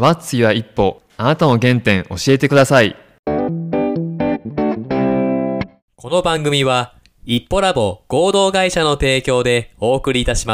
What's your 一歩、あなたの原点教えてください。 この番組は一歩ラボ合同会社の提供でお送りいたします。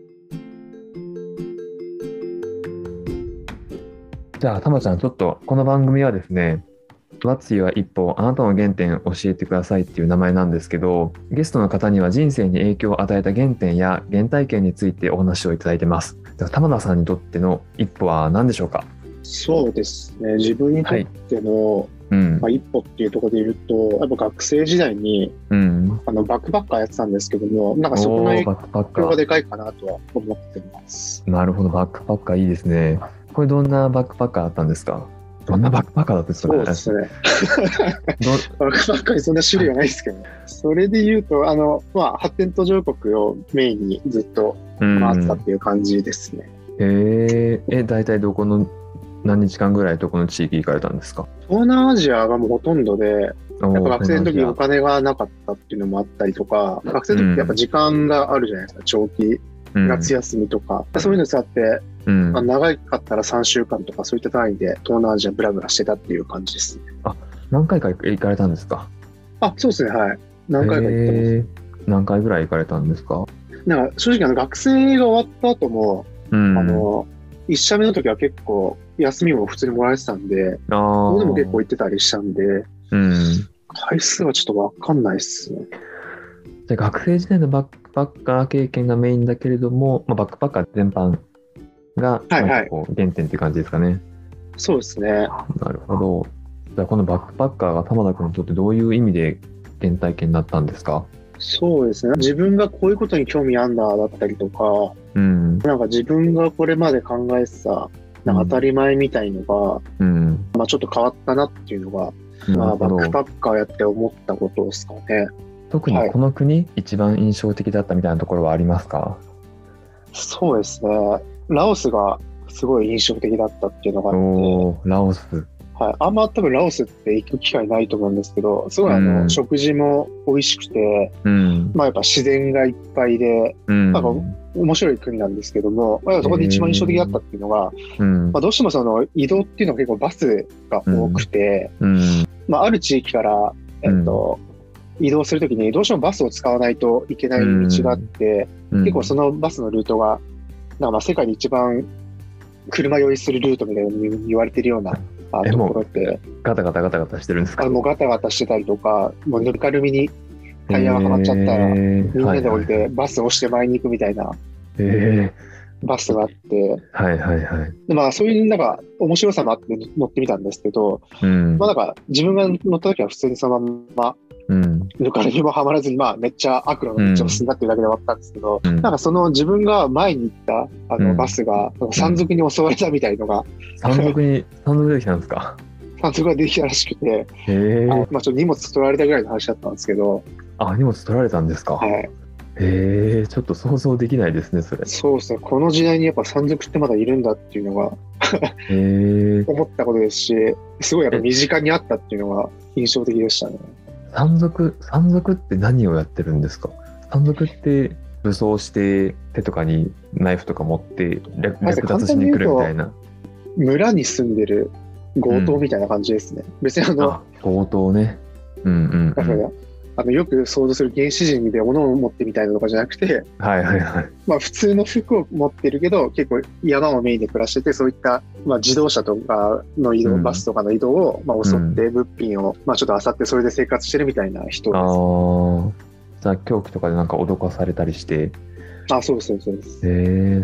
じゃあたまちゃん、ちょっとこの番組はですね、What's your 一歩、あなたの原点教えてくださいっていう名前なんですけど、ゲストの方には人生に影響を与えた原点や原体験についてお話をいただいてます。では玉田さんにとっての一歩は何でしょうか？ そうですね、自分にとっての、一歩っていうところで言うと、やっぱ学生時代に、バックパッカーやってたんですけども、なんかそこの影響がでかいかなとは思ってます。 なるほど、バックパッカーいいですね。これどんなバックパッカーだったんですか？どんなバックパッカーだったんですか？ そうですね。バックパッカーにそんな種類はないですけど、それで言うと、発展途上国をメインにずっと回ってたっていう感じですね。 大体どこの何日間ぐらいどこの地域行かれたんですか？ 東南アジアがもうほとんどで、やっぱ学生の時お金がなかったっていうのもあったりとか、学生の時ってやっぱ時間があるじゃないですか、長期夏休みとか、そういうの使って、長かったら3週間とかそういった単位で東南アジアブラブラしてたっていう感じですね。 何回か行かれたんですか？ そうですね、はい。何回か行ってます。 何回ぐらい行かれたんですか？ なんか正直学生が終わった後も、1社目の時は結構休みも普通にもらえてたんで、ここでも結構行ってたりしたんで、回数はちょっとわかんないっすね。 じゃあ学生時代のバックパッカー経験がメインだけれども、バックパッカー全般が原点っていう感じですかね。 そうですね。 なるほど。じゃあこのバックパッカーが玉田君にとってどういう意味で原体験になったんですか？ そうですね。自分がこういうことに興味あんだだったりとか、なんか自分がこれまで考えてたなんか当たり前みたいのが、ちょっと変わったなっていうのが、バックパッカーやって思ったことですかね。 特にこの国、一番印象的だったみたいなところはありますか？ そうですね。ラオスがすごい印象的だったっていうのがあって。 ラオス。 あんま多分ラオスって行く機会ないと思うんですけど、すごい食事も美味しくて、やっぱ自然がいっぱいで、なんか面白い国なんですけども、そこで一番印象的だったっていうのが、どうしてもその移動っていうのが結構バスが多くて、ある地域から、移動するときにどうしてもバスを使わないといけない道があって、結構そのバスのルートが、なんか世界で一番車酔いするルートみたいに言われてるようなところって、 ガタガタしてるんですか？ もうガタガタしてたりとか、もうぬかるみにタイヤがはまっちゃったら、みんなで降りてバスを押して前に行くみたいなバスがあって、でそういうなんか面白さもあって乗ってみたんですけど、なんか自分が乗った時は普通にそのままぬかるみもはまらずに、めっちゃ悪路の道を進んだっていうだけで終わったんですけど、なんかその自分が前に行ったバスが山賊に襲われたみたいのが、 山賊できたんですか？ 山賊ができたらしくて、ちょっと荷物取られたぐらいの話だったんですけど。 荷物取られたんですか？ちょっと想像できないですね、それ。 そうですね。この時代にやっぱ山賊ってまだいるんだっていうのが思ったことですし、すごいやっぱ身近にあったっていうのが印象的でしたね。 山賊って何をやってるんですか？山賊って武装して手とかにナイフとか持って略奪しに来るみたいな。 村に住んでる強盗みたいな感じですね。別に強盗ね。 だからよく想像する原始人で物を持ってみたいなのかじゃなくて、普通の服を持ってるけど結構山をメインで暮らしてて、そういった自動車とかの移動、バスとかの移動を襲って物品をちょっと漁ってそれで生活してるみたいな人です。 じゃあ凶器とかでなんか脅かされたりして。 そうですそうです。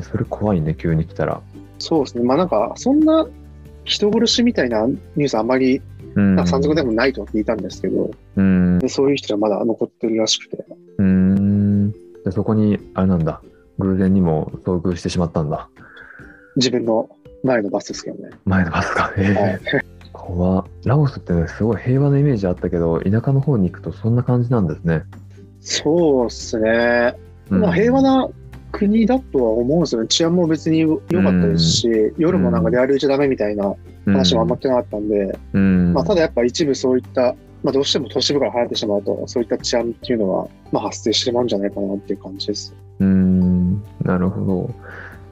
それ怖いね、急に来たら。 そうですね。なんかそんな人殺しみたいなニュースあまり山賊でもないとは聞いたんですけど、そういう人がまだ残ってるらしくて。 でそこにあれなんだ、偶然にも遭遇してしまったんだ。 自分の前のバスですけどね。 前のバスか。ラオスってね、すごい平和なイメージあったけど、田舎の方に行くとそんな感じなんですね。 そうですね。平和な国だとは思うんですよね。治安も別に良かったですし、夜もなんか出歩いちゃダメみたいな話もあんまりなかったんで、ただやっぱ一部そういった、どうしても都市部から離れてしまうと、そういった治安っていうのは、発生してまうんじゃないかなっていう感じです。 なるほど。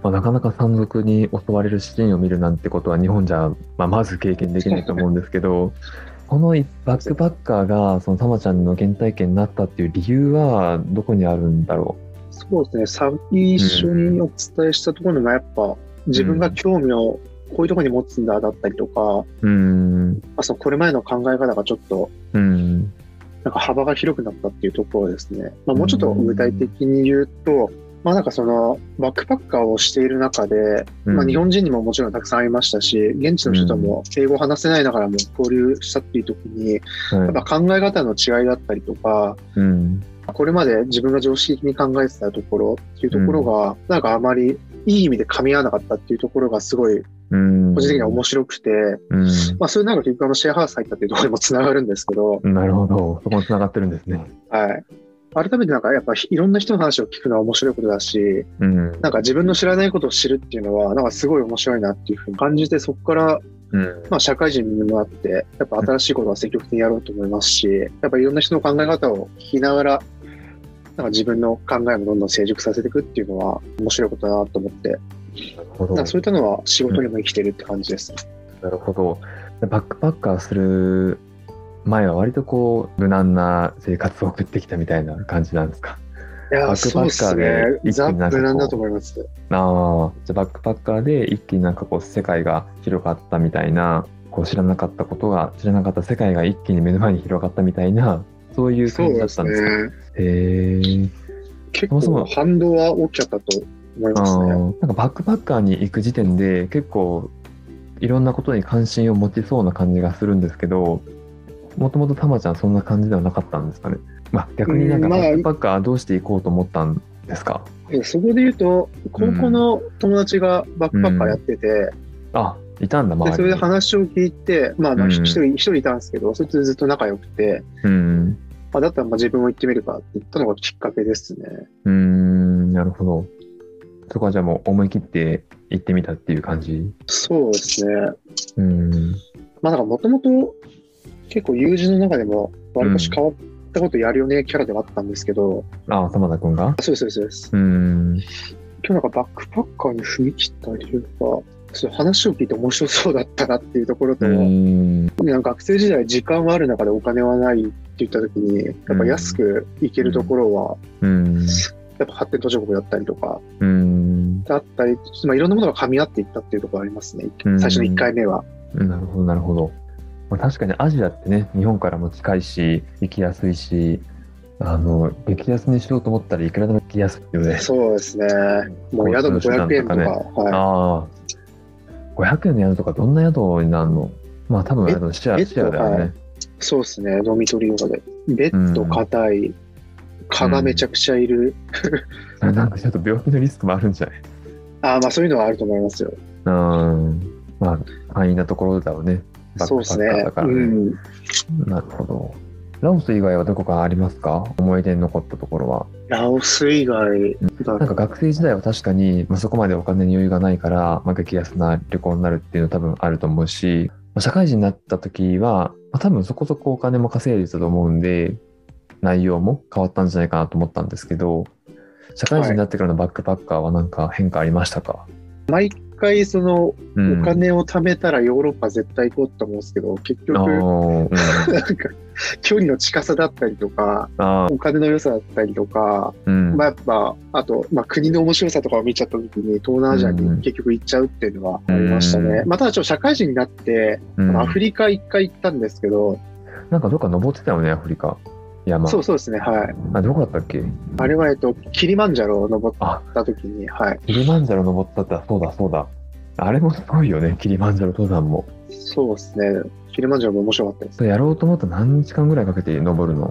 なかなか山賊に襲われるシーンを見るなんてことは日本じゃ、まず経験できないと思うんですけど、このバックパッカーがそのたまちゃんの原体験になったっていう理由はどこにあるんだろそうですね、最初にお伝えしたところがやっぱ自分が興味をこういうところに持つんだだったりとか、そのこれまでの考え方がちょっとなんか幅が広くなったっていうところですね。もうちょっと具体的に言うと、なんかそのバックパッカーをしている中で、日本人にももちろんたくさんいましたし、現地の人とも英語を話せないながらも交流したっていう時に、やっぱ考え方の違いだったりとか、これまで自分が常識的に考えてたところっていうところが、なんかあまりいい意味で噛み合わなかったっていうところがすごい個人的には面白くて、それなんか結局シェアハウス入ったっていうところにもつながるんですけど。 なるほど、そこにつながってるんですね。 はい。改めてなんかやっぱいろんな人の話を聞くのは面白いことだし、なんか自分の知らないことを知るっていうのはなんかすごい面白いなっていうふうに感じて、そこから社会人にもなってやっぱ新しいことは積極的にやろうと思いますし、やっぱいろんな人の考え方を聞きながらなんか自分の考えもどんどん成熟させていくっていうのは面白いことだなと思って、そういったのは仕事にも生きてるって感じです。 なるほど。バックパッカーする前は割とこう無難な生活を送ってきたみたいな感じなんですか？ いや、そうですね。ザ・無難だと思います。 じゃあバックパッカーで一気になんかこう世界が広がったみたいな、こう知らなかった世界が一気に目の前に広がったみたいな、そういう感じだったんですか？ そうですね。結構反動は大きかったと思いますね。 なんかバックパッカーに行く時点で結構いろんなことに関心を持ちそうな感じがするんですけど、もともとたまちゃんそんな感じではなかったんですかね。逆になんかバックパッカーどうして行こうと思ったんですか？ そこで言うと、高校の友達がバックパッカーやってて、 いたんだ、 でそれで話を聞いて、一人いたんですけど、そいつずっと仲良くて、だったら自分も行ってみるかって言ったのがきっかけですね。 なるほど。そこはじゃあもう思い切って行ってみたっていう感じ？ そうですね。なんかもともと結構友人の中でも割と変わったことやるよねキャラではあったんですけど。 玉田くんが？ そうです。今日なんかバックパッカーに踏み切った理由が、話を聞いて面白そうだったなっていうところと、学生時代時間はある中でお金はないって言った時に、やっぱ安く行けるところは、やっぱ発展途上国だったりとか、だったり、いろんなものが噛み合っていったっていうところがありますね、最初の1回目は。 なるほど、なるほど。確かにアジアってね、日本からも近いし、行きやすいし、激安にしようと思ったらいくらでも行きやすいよね。 そうですね。もう宿も500円とか。 500円の宿とかどんな宿になるの？多分シェアだよね。 そうですね、ドミトリーとかで。ベッド硬い、蚊がめちゃくちゃいる。 なんかちょっと病気のリスクもあるんじゃない？ そういうのはあると思いますよ。 安易なところだろうね。 そうですね。 なるほど。ラオス以外はどこかありますか？思い出に残ったところは。 ラオス以外なんか学生時代は確かに、そこまでお金に余裕がないから、激安な旅行になるっていうのは多分あると思うし、社会人になった時は、多分そこそこお金も稼いでたと思うんで、内容も変わったんじゃないかなと思ったんですけど、社会人になってからのバックパッカーは何か変化ありましたか？ 毎回お金を貯めたらヨーロッパ絶対行こうと思うんですけど、結局なんか距離の近さだったりとか、お金の良さだったりとか、やっぱあと、国の面白さとかを見ちゃった時に東南アジアに結局行っちゃうっていうのはありましたね。ただ社会人になってアフリカ一回行ったんですけど、 なんかどっか登ってたよね、アフリカ。 そうですね、はい。 どこだったっけ？ あれはキリマンジャロを登った時に、 キリマンジャロ登ったって、そうだ。あれもすごいよね、キリマンジャロ登山も。 そうですね、キリマンジャロも面白かったです。 やろうと思ったら何日間ぐらいかけて登るの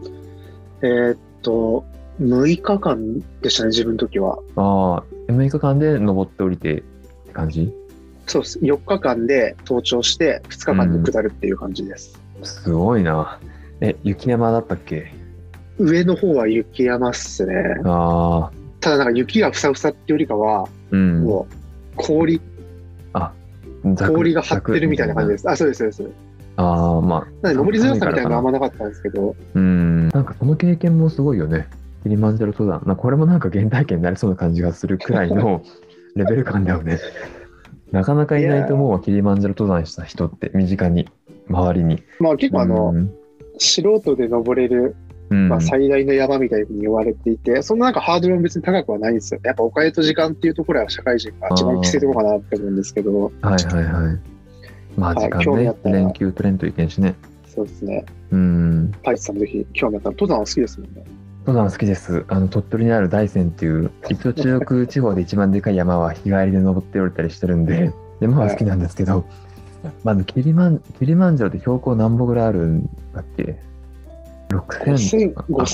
？6日間でしたね、自分の時は。 6日間で登って降りてって感じ？ そうです。4日間で登頂して2日間で下るっていう感じです。 すごいな。雪山だったっけ？ 上の方は雪山っすね。ただなんか雪がふさふさってよりかは、もう氷が張ってるみたいな感じです。そうです。登りづらさみたいなのはあんまなかったんですけど。 なんかその経験もすごいよね。キリマンジャロ登山。これもなんか原体験になりそうな感じがするくらいのレベル感だよね。なかなかいないと思うわ、キリマンジャロ登山した人って身近に、周りに。 まあ結構素人で登れる、まあ、最大の山みたいに言われていて、そんななんかハードルも別に高くはないんですよ。やっぱお金と時間っていうところは社会人が一番きついところかなって思うんですけど。 はいはいはい。まあ時間ね、連休取れんといけんしね。 そうですね。パイスさんもぜひ興味あったら、登山は好きですもんね。 登山好きです。鳥取にある大山っていう、一応中国地方で一番でかい山は日帰りで登っておれたりしてるんで、山は好きなんですけど、まずキリマンジャロって標高何歩ぐらいあるんだっけ？5900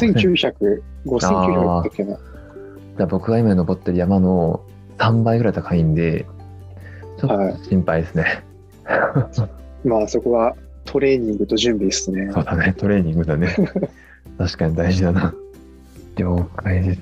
だっけな。じゃあ僕が今登ってる山の3倍ぐらい高いんで、ちょっと心配ですね。 まあそこはトレーニングと準備ですね。 そうだね、トレーニングだね。確かに大事だな。了解です。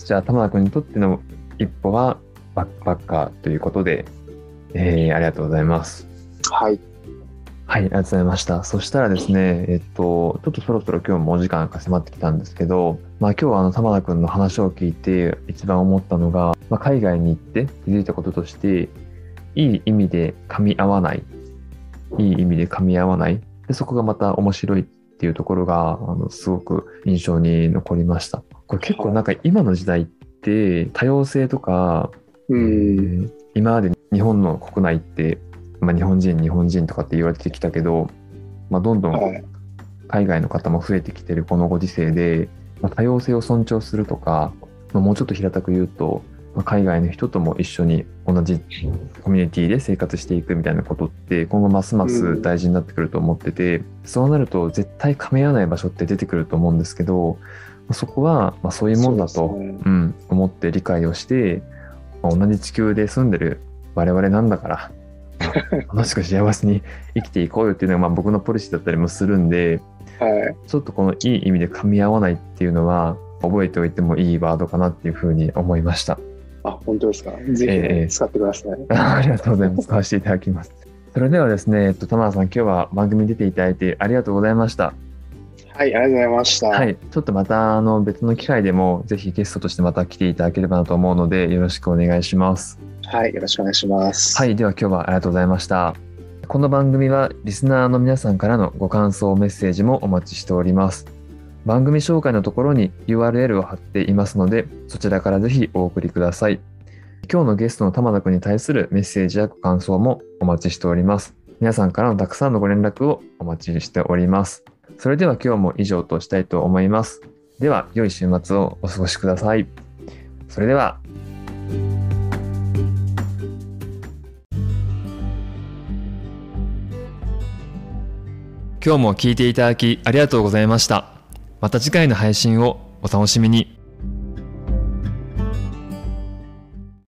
じゃあ玉田君にとっての一歩はバックパッカーということで、ありがとうございます。 はい。 はい、ありがとうございました。そしたらですね、ちょっとそろそろ今日もお時間が迫ってきたんですけど、まあ今日は玉田君の話を聞いて一番思ったのが、まあ、海外に行って気づいたこととして、いい意味で噛み合わない。いい意味で噛み合わない。で、そこがまた面白いっていうところが、すごく印象に残りました。これ結構なんか今の時代って多様性とか、今まで日本の国内って、まあ、日本人とかって言われてきたけど、まあ、どんどん海外の方も増えてきてるこのご時世で、まあ、多様性を尊重するとか、まあ、もうちょっと平たく言うと、まあ、海外の人とも一緒に同じコミュニティで生活していくみたいなことって今後ますます大事になってくると思ってて、そうなると絶対噛み合わない場所って出てくると思うんですけど、そこはまあそういうもんだと、思って理解をして、まあ、同じ地球で住んでる我々なんだから楽しく幸せに生きていこうよっていうのがまあ僕のポリシーだったりもするんで、ちょっとこのいい意味で噛み合わないっていうのは覚えておいてもいいワードかなっていうふうに思いました。 あ、本当ですか。ぜひ、使ってください。 ありがとうございます。使わせていただきます。それではですね、玉田さん、今日は番組に出ていただいてありがとうございました。 はい、ありがとうございました。 はい、ちょっとまた別の機会でもぜひゲストとしてまた来ていただければなと思うのでよろしくお願いします。 はい、よろしくお願いします。 はい、では今日はありがとうございました。この番組はリスナーの皆さんからのご感想メッセージもお待ちしております。番組紹介のところに URL を貼っていますので、そちらからぜひお送りください。今日のゲストの玉田君に対するメッセージやご感想もお待ちしております。皆さんからのたくさんのご連絡をお待ちしております。それでは今日も以上としたいと思います。では、良い週末をお過ごしください。それでは。今日も聞いていただきありがとうございました。また次回の配信をお楽しみに。